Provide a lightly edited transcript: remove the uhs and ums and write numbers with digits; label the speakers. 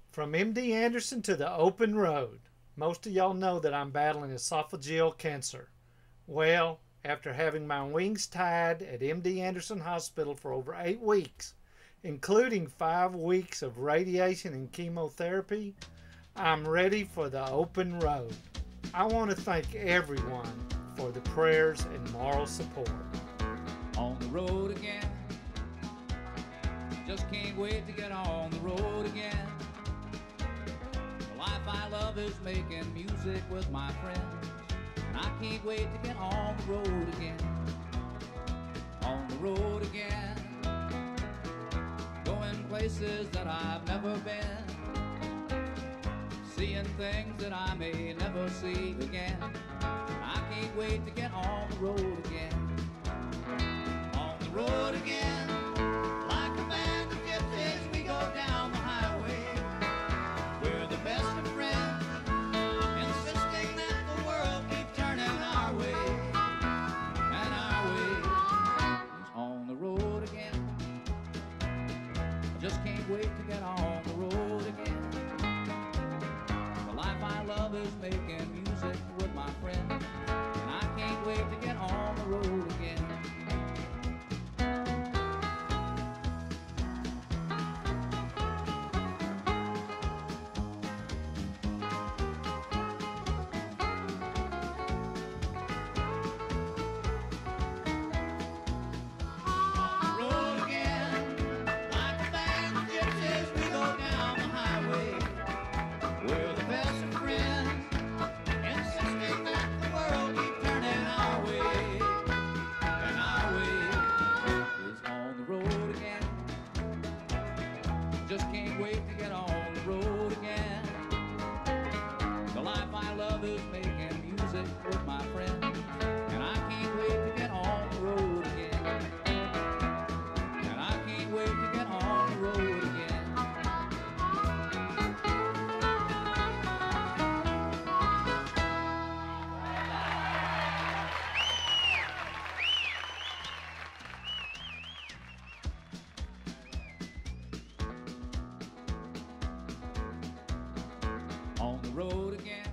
Speaker 1: From MD Anderson to the open road. Most of y'all know that I'm battling esophageal cancer. Well, after having my wings tied at MD Anderson Hospital for over 8 weeks, including 5 weeks of radiation and chemotherapy, I'm ready for the open road. I want to thank everyone for the prayers and moral support.
Speaker 2: On the road again, just can't wait to get on the road again. The life I love is making music with my friends, and I can't wait to get on the road again. On the road again, going places that I've never been, seeing things that I may never see again. I can't wait to get on the road again. On the road again, like a band of gypsies, we go down the highway. We're the best of friends, insisting that the world keep turning our way. And our way is on the road again. I just can't wait to get on the road again. The life I love is making music with my friends, and I can't wait to get on the road again. Just can't wait to get on the road again. The life I love is making music with my friends, and I can't wait to get on the road again. And I can't wait to get on the road again. On the road again.